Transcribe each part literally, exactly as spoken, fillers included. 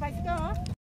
bicycle.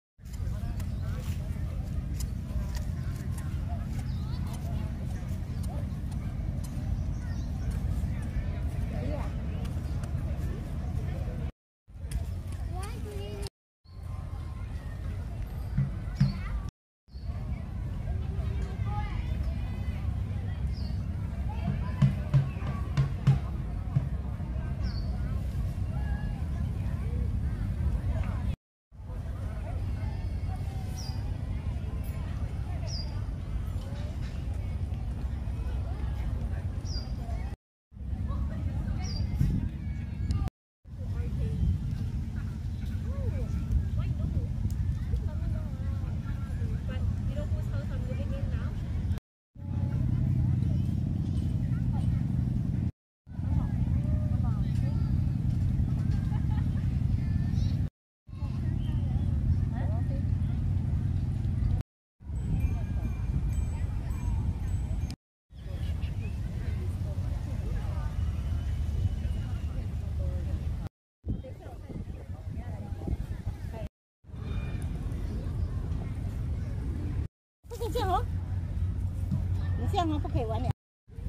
Cái chưa hả? Nó xem nó có thể玩了。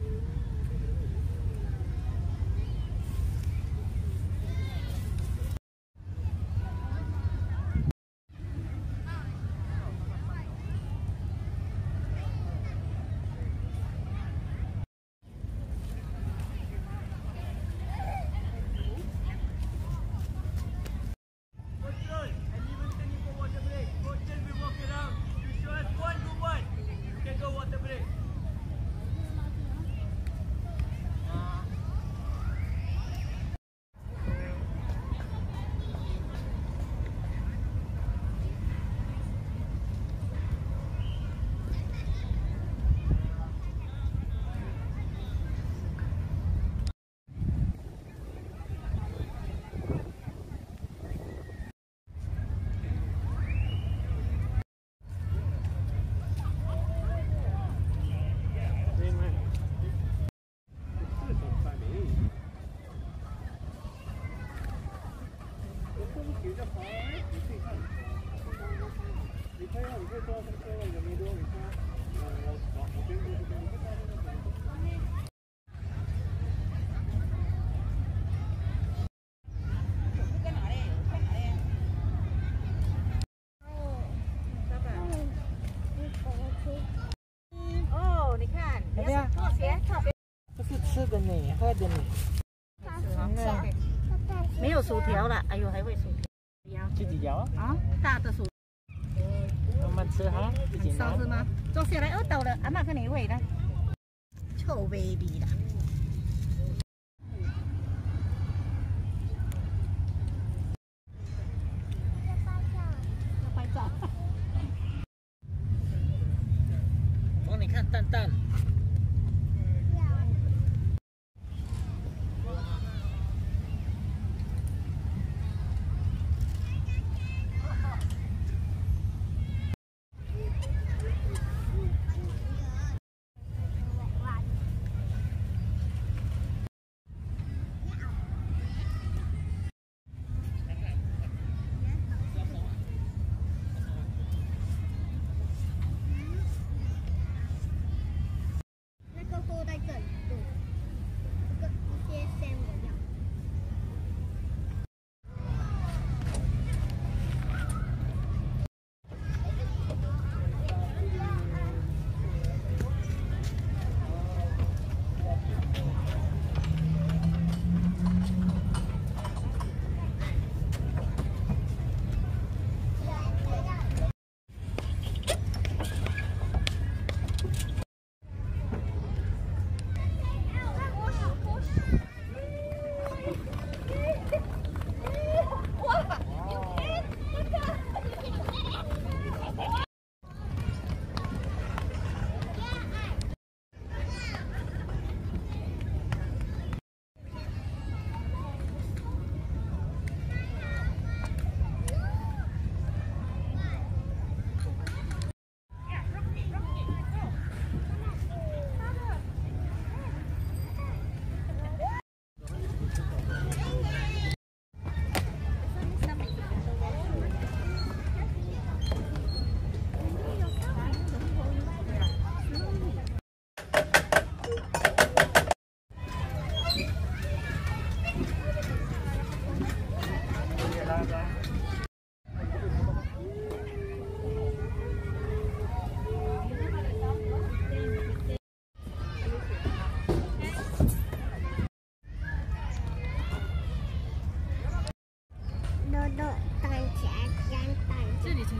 你可以啊，你可以坐上车了，有没多？你看，我我我边过这边，你可以到那个边。 哦，你看， 怎么样？ 多少钱？ 这是吃的呢，喝的呢。 没有薯条了，哎呦，还会薯条。 自己摇啊，大的薯。 慢慢吃哈，自己拿。 烧是吗？坐下来饿到了，阿妈跟你喂的。臭 baby 的。要拍照。 哦，你看蛋蛋。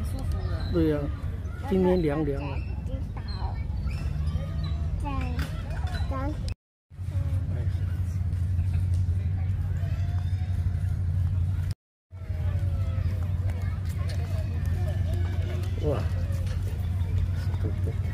舒服的。 对呀、今天凉凉的。 知道，在在。 哇，对对。